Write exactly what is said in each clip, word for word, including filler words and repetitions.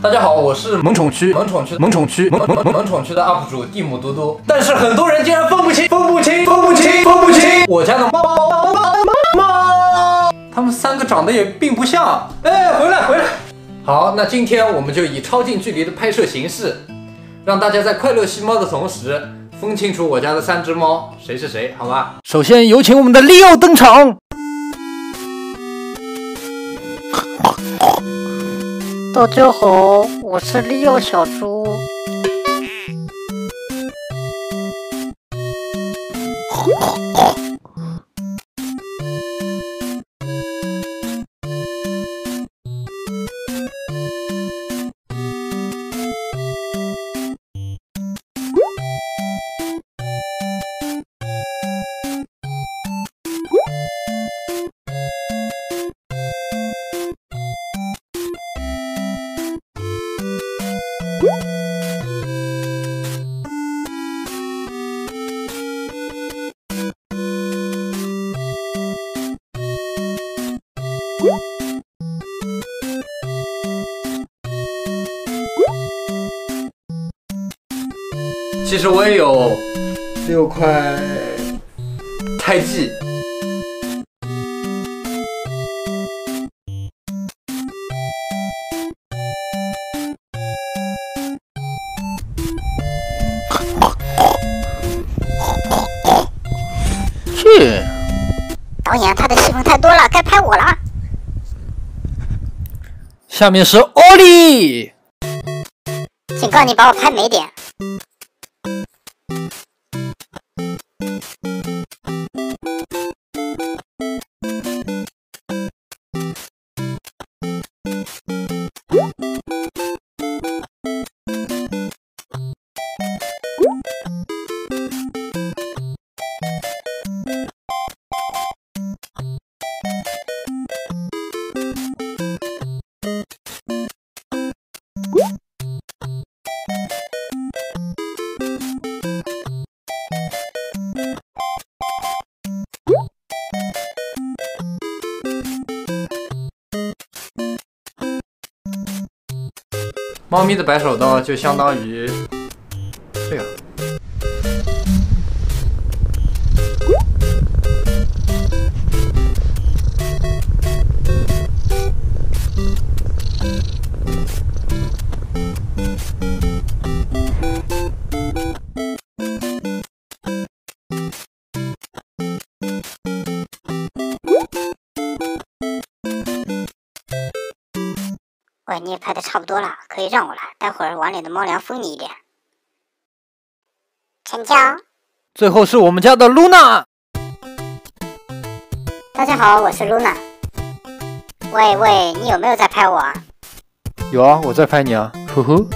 大家好，我是萌宠区萌宠区萌宠区萌萌萌萌宠区的 U P 主蒂姆嘟嘟，但是很多人竟然分不清分不清分不清分不清我家的猫猫猫猫猫，他们三个长得也并不像。哎，回来回来。好，那今天我们就以超近距离的拍摄形式，让大家在快乐吸猫的同时，分清楚我家的三只猫谁是谁，好吧？首先有请我们的利奥登场。 大家好，我是利奥小猪。 其实我也有六块胎记。 去， 导演，他的戏份太多了，该拍我了。 下面是奥利， 警告你把我拍美点。 猫咪的白手刀就相当于这样。 喂，你也拍的差不多了，可以让我来，待会儿碗里的猫粮分你一点。成交。 最后是我们家的露娜。 大家好，我是露娜。喂喂，你有没有在拍我啊？ 有啊，我在拍你啊，呵呵。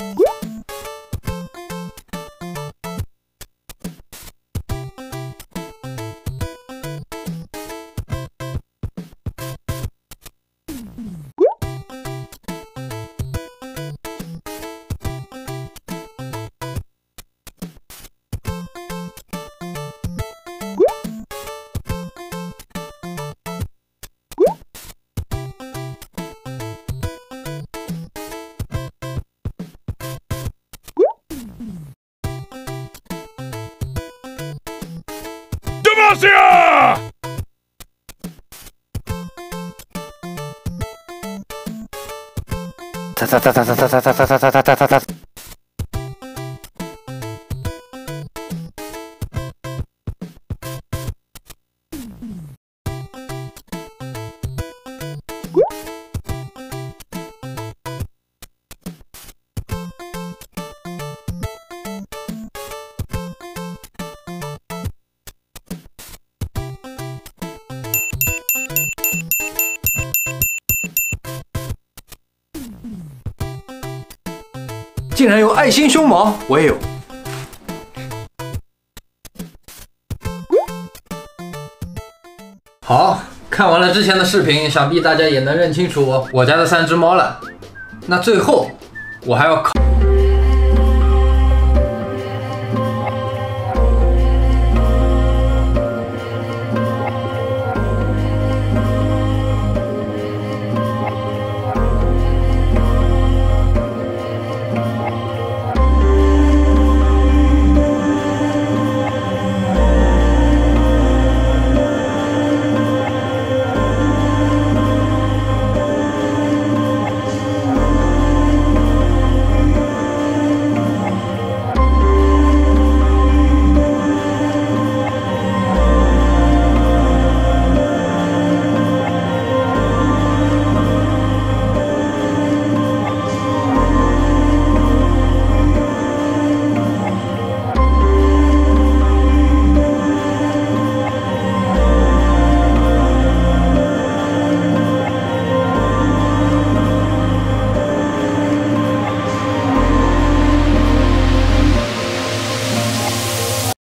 Demacia! 哒哒哒哒哒哒哒哒哒哒哒哒哒。竟然有爱心胸毛，我也有。好，看完了之前的视频，想必大家也能认清楚我家的三只猫了。那最后，我还要考。